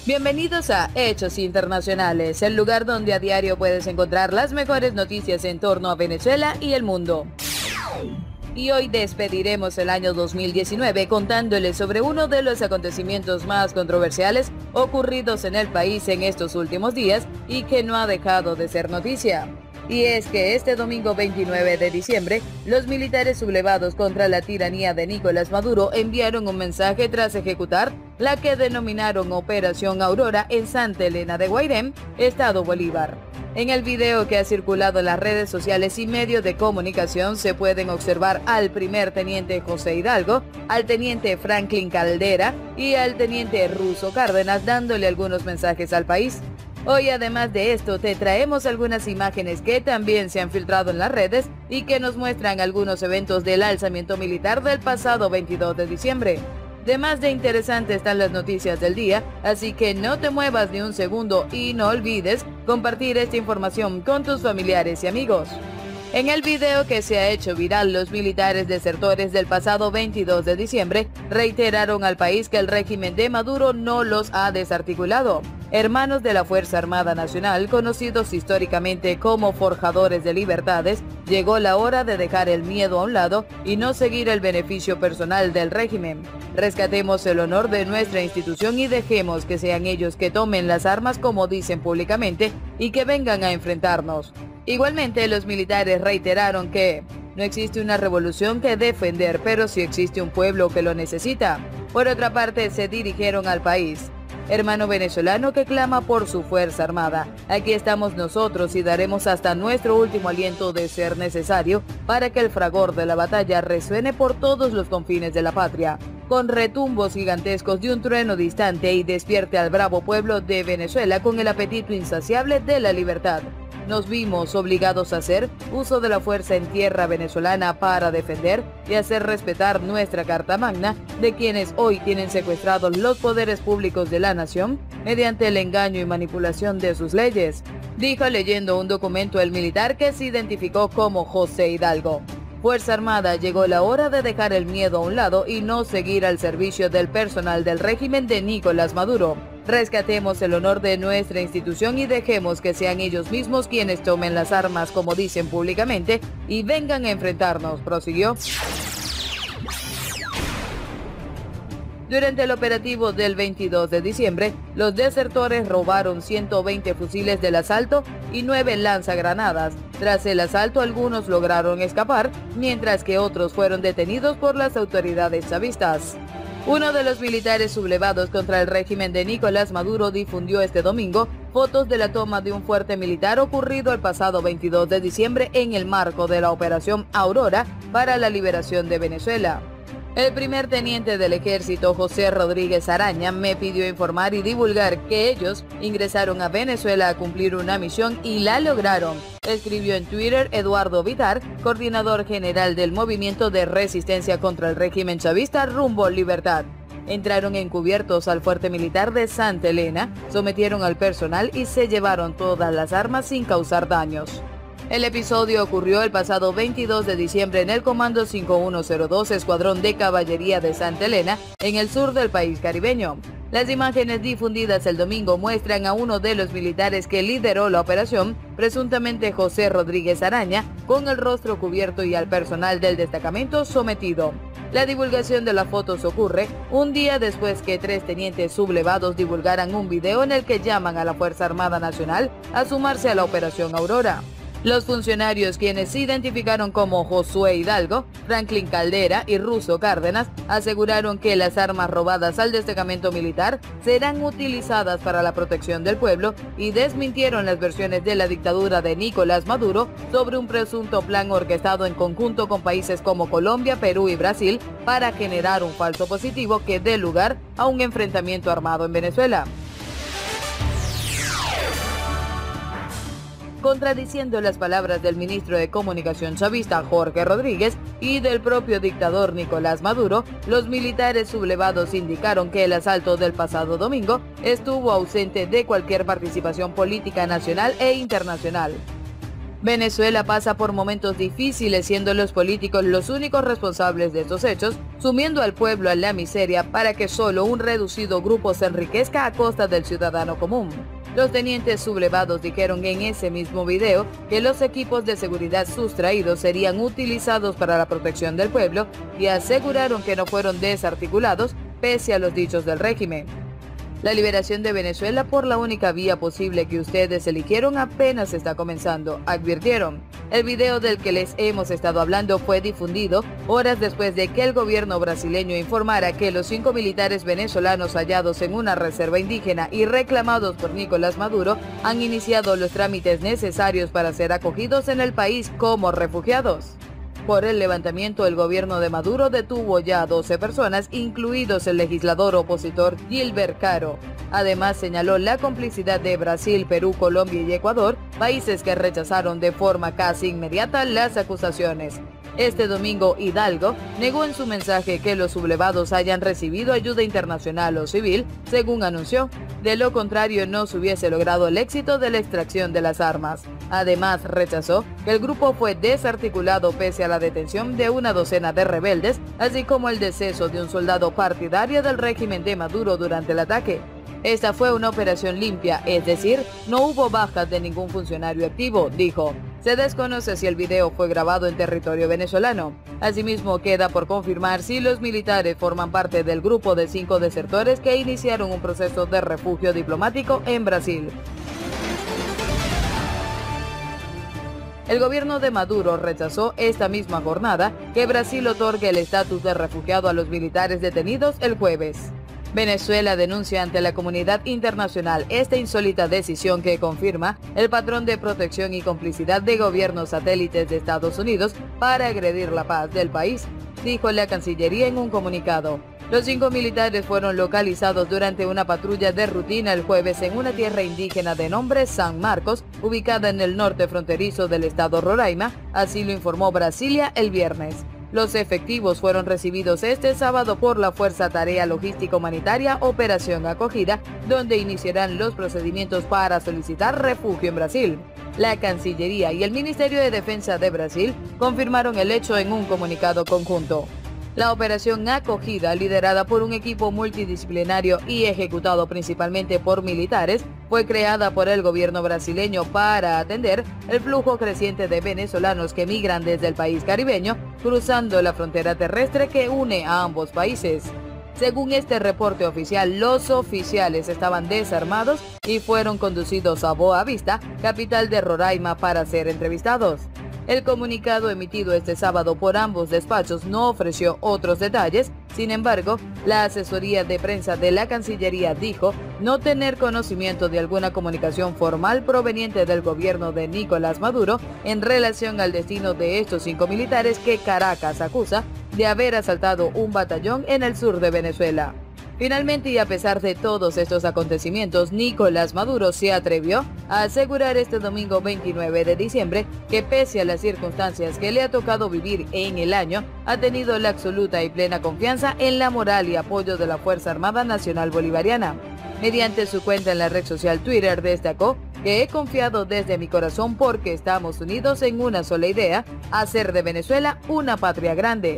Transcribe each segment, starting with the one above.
Bienvenidos a Hechos Internacionales, el lugar donde a diario puedes encontrar las mejores noticias en torno a Venezuela y el mundo. Y hoy despediremos el año 2019 contándoles sobre uno de los acontecimientos más controversiales ocurridos en el país en estos últimos días y que no ha dejado de ser noticia. Y es que este domingo 29 de diciembre, los militares sublevados contra la tiranía de Nicolás Maduro enviaron un mensaje tras ejecutar la que denominaron Operación Aurora en Santa Elena de Guairén, Estado Bolívar. En el video que ha circulado en las redes sociales y medios de comunicación se pueden observar al primer teniente José Hidalgo, al teniente Franklin Caldera y al teniente Russo Cárdenas dándole algunos mensajes al país. Hoy, además de esto, te traemos algunas imágenes que también se han filtrado en las redes y que nos muestran algunos eventos del alzamiento militar del pasado 22 de diciembre. De más de interesante están las noticias del día, así que no te muevas ni un segundo y no olvides compartir esta información con tus familiares y amigos. En el video que se ha hecho viral, los militares desertores del pasado 22 de diciembre reiteraron al país que el régimen de Maduro no los ha desarticulado. Hermanos de la Fuerza Armada Nacional, conocidos históricamente como forjadores de libertades, llegó la hora de dejar el miedo a un lado y no seguir el beneficio personal del régimen. Rescatemos el honor de nuestra institución y dejemos que sean ellos que tomen las armas como dicen públicamente y que vengan a enfrentarnos. Igualmente, los militares reiteraron que no existe una revolución que defender, pero sí existe un pueblo que lo necesita. Por otra parte, se dirigieron al país. Hermano venezolano que clama por su Fuerza Armada, aquí estamos nosotros y daremos hasta nuestro último aliento de ser necesario para que el fragor de la batalla resuene por todos los confines de la patria, con retumbos gigantescos de un trueno distante y despierte al bravo pueblo de Venezuela con el apetito insaciable de la libertad. Nos vimos obligados a hacer uso de la fuerza en tierra venezolana para defender y hacer respetar nuestra Carta Magna de quienes hoy tienen secuestrados los poderes públicos de la nación mediante el engaño y manipulación de sus leyes, dijo leyendo un documento el militar que se identificó como José Hidalgo. Fuerza Armada, llegó la hora de dejar el miedo a un lado y no seguir al servicio del personal del régimen de Nicolás Maduro. Rescatemos el honor de nuestra institución y dejemos que sean ellos mismos quienes tomen las armas como dicen públicamente y vengan a enfrentarnos, prosiguió. Durante el operativo del 22 de diciembre, los desertores robaron 120 fusiles del asalto y 9 lanzagranadas. Tras el asalto, algunos lograron escapar, mientras que otros fueron detenidos por las autoridades chavistas. Uno de los militares sublevados contra el régimen de Nicolás Maduro difundió este domingo fotos de la toma de un fuerte militar ocurrido el pasado 22 de diciembre en el marco de la Operación Aurora para la liberación de Venezuela. El primer teniente del ejército, José Rodríguez Araña, me pidió informar y divulgar que ellos ingresaron a Venezuela a cumplir una misión y la lograron, escribió en Twitter Eduardo Vitar, coordinador general del Movimiento de Resistencia contra el Régimen Chavista Rumbo Libertad. Entraron encubiertos al fuerte militar de Santa Elena, sometieron al personal y se llevaron todas las armas sin causar daños. El episodio ocurrió el pasado 22 de diciembre en el Comando 5102 Escuadrón de Caballería de Santa Elena, en el sur del país caribeño. Las imágenes difundidas el domingo muestran a uno de los militares que lideró la operación, presuntamente José Rodríguez Araña, con el rostro cubierto y al personal del destacamento sometido. La divulgación de las fotos ocurre un día después que 3 tenientes sublevados divulgaran un video en el que llaman a la Fuerza Armada Nacional a sumarse a la Operación Aurora. Los funcionarios, quienes se identificaron como Josué Hidalgo, Franklin Caldera y Russo Cárdenas, aseguraron que las armas robadas al destacamento militar serán utilizadas para la protección del pueblo y desmintieron las versiones de la dictadura de Nicolás Maduro sobre un presunto plan orquestado en conjunto con países como Colombia, Perú y Brasil para generar un falso positivo que dé lugar a un enfrentamiento armado en Venezuela. Contradiciendo las palabras del ministro de Comunicación chavista Jorge Rodríguez y del propio dictador Nicolás Maduro, los militares sublevados indicaron que el asalto del pasado domingo estuvo ausente de cualquier participación política nacional e internacional. Venezuela pasa por momentos difíciles, siendo los políticos los únicos responsables de estos hechos, sumiendo al pueblo a la miseria para que solo un reducido grupo se enriquezca a costa del ciudadano común. Los tenientes sublevados dijeron en ese mismo video que los equipos de seguridad sustraídos serían utilizados para la protección del pueblo y aseguraron que no fueron desarticulados pese a los dichos del régimen. La liberación de Venezuela por la única vía posible que ustedes eligieron apenas está comenzando, advirtieron. El video del que les hemos estado hablando fue difundido horas después de que el gobierno brasileño informara que los 5 militares venezolanos hallados en una reserva indígena y reclamados por Nicolás Maduro han iniciado los trámites necesarios para ser acogidos en el país como refugiados. Por el levantamiento, el gobierno de Maduro detuvo ya a 12 personas, incluidos el legislador opositor Gilbert Caro. Además, señaló la complicidad de Brasil, Perú, Colombia y Ecuador, países que rechazaron de forma casi inmediata las acusaciones. Este domingo, Hidalgo negó en su mensaje que los sublevados hayan recibido ayuda internacional o civil, según anunció. De lo contrario, no se hubiese logrado el éxito de la extracción de las armas. Además, rechazó que el grupo fue desarticulado pese a la detención de una docena de rebeldes, así como el deceso de un soldado partidario del régimen de Maduro durante el ataque. Esta fue una operación limpia, es decir, no hubo bajas de ningún funcionario activo, dijo. Se desconoce si el video fue grabado en territorio venezolano. Asimismo, queda por confirmar si los militares forman parte del grupo de 5 desertores que iniciaron un proceso de refugio diplomático en Brasil. El gobierno de Maduro rechazó esta misma jornada que Brasil otorgue el estatus de refugiado a los militares detenidos el jueves. Venezuela denuncia ante la comunidad internacional esta insólita decisión que confirma el patrón de protección y complicidad de gobiernos satélites de Estados Unidos para agredir la paz del país, dijo la Cancillería en un comunicado. Los 5 militares fueron localizados durante una patrulla de rutina el jueves en una tierra indígena de nombre San Marcos, ubicada en el norte fronterizo del estado Roraima, así lo informó Brasilia el viernes. Los efectivos fueron recibidos este sábado por la Fuerza Tarea Logística Humanitaria Operación Acogida, donde iniciarán los procedimientos para solicitar refugio en Brasil. La Cancillería y el Ministerio de Defensa de Brasil confirmaron el hecho en un comunicado conjunto. La operación Acogida, liderada por un equipo multidisciplinario y ejecutado principalmente por militares, fue creada por el gobierno brasileño para atender el flujo creciente de venezolanos que migran desde el país caribeño, cruzando la frontera terrestre que une a ambos países. Según este reporte oficial, los oficiales estaban desarmados y fueron conducidos a Boa Vista, capital de Roraima, para ser entrevistados. El comunicado emitido este sábado por ambos despachos no ofreció otros detalles. Sin embargo, la asesoría de prensa de la Cancillería dijo no tener conocimiento de alguna comunicación formal proveniente del gobierno de Nicolás Maduro en relación al destino de estos 5 militares que Caracas acusa de haber asaltado un batallón en el sur de Venezuela. Finalmente, y a pesar de todos estos acontecimientos, Nicolás Maduro se atrevió a asegurar este domingo 29 de diciembre que pese a las circunstancias que le ha tocado vivir en el año, ha tenido la absoluta y plena confianza en la moral y apoyo de la Fuerza Armada Nacional Bolivariana. Mediante su cuenta en la red social Twitter destacó que he confiado desde mi corazón porque estamos unidos en una sola idea, hacer de Venezuela una patria grande.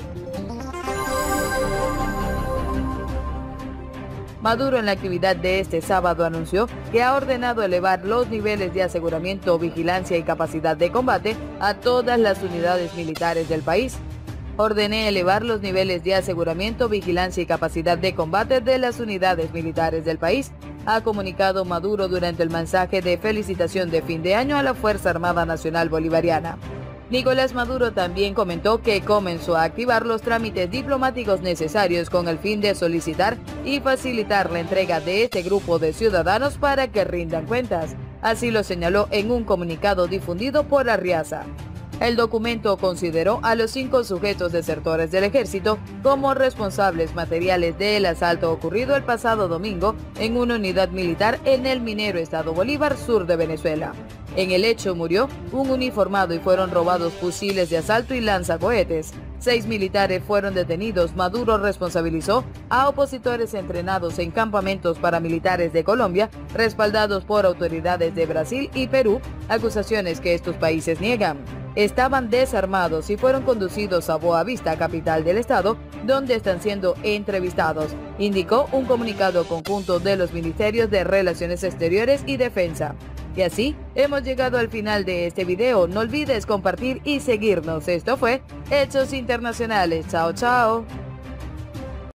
Maduro en la actividad de este sábado anunció que ha ordenado elevar los niveles de aseguramiento, vigilancia y capacidad de combate a todas las unidades militares del país. Ordené elevar los niveles de aseguramiento, vigilancia y capacidad de combate de las unidades militares del país, ha comunicado Maduro durante el mensaje de felicitación de fin de año a la Fuerza Armada Nacional Bolivariana. Nicolás Maduro también comentó que comenzó a activar los trámites diplomáticos necesarios con el fin de solicitar y facilitar la entrega de este grupo de ciudadanos para que rindan cuentas. Así lo señaló en un comunicado difundido por Arriaza. El documento consideró a los 5 sujetos desertores del ejército como responsables materiales del asalto ocurrido el pasado domingo en una unidad militar en el minero estado Bolívar, sur de Venezuela. En el hecho murió un uniformado y fueron robados fusiles de asalto y lanzacohetes. 6 militares fueron detenidos. Maduro responsabilizó a opositores entrenados en campamentos paramilitares de Colombia, respaldados por autoridades de Brasil y Perú, acusaciones que estos países niegan. Estaban desarmados y fueron conducidos a Boa Vista, capital del estado, donde están siendo entrevistados, indicó un comunicado conjunto de los Ministerios de Relaciones Exteriores y Defensa. Y así, hemos llegado al final de este video. No olvides compartir y seguirnos. Esto fue Hechos Internacionales. Chao, chao.